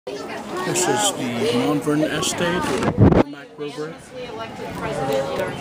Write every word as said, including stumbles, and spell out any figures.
This is the Mount Vernon estate or M A H River.